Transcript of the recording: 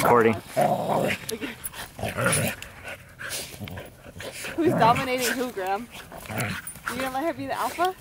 recording. Who's dominating who, Graham? You gonna let her be the alpha?